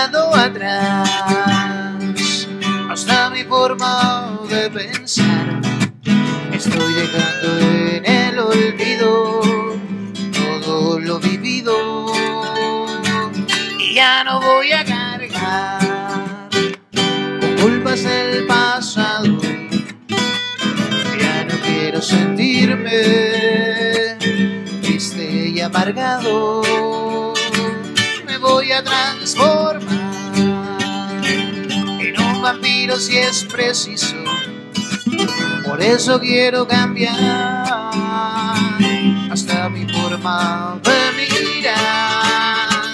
dejando atrás, hasta mi forma de pensar. Estoy dejando en el olvido todo lo vivido y ya no voy a cargar con culpas del pasado. Ya no quiero sentirme triste y amargado. Me voy a transformar en un vampiro si es preciso. Por eso quiero cambiar hasta mi forma de mirar.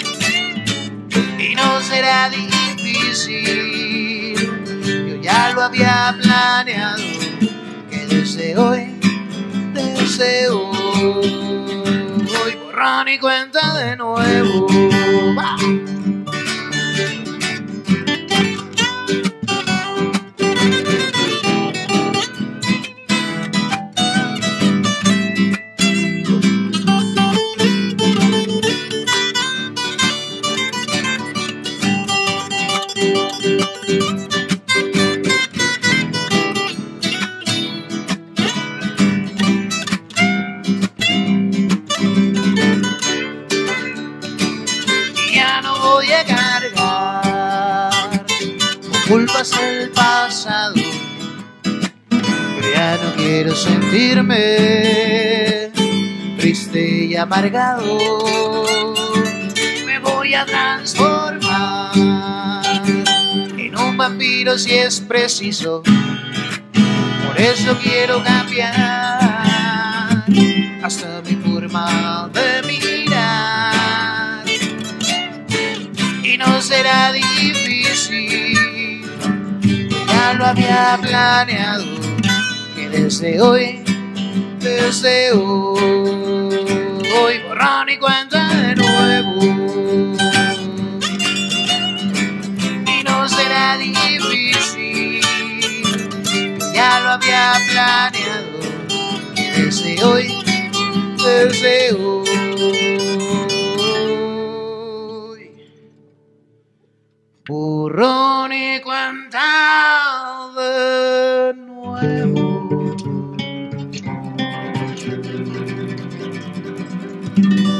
Y no será difícil, yo ya lo había planeado, que desde hoy, borrón y cuenta de nuevo. ¡Bah! Voy a cargar con culpas del pasado, pero ya no quiero sentirme triste y amargado. Me voy a transformar en un vampiro si es preciso. Por eso quiero cambiar hasta mi forma de mirar. Y no será difícil, ya lo había planeado, que desde hoy, borrón y cuenta de nuevo. Y no será difícil, ya lo había planeado, que desde hoy, borrón y cuenta de nuevo.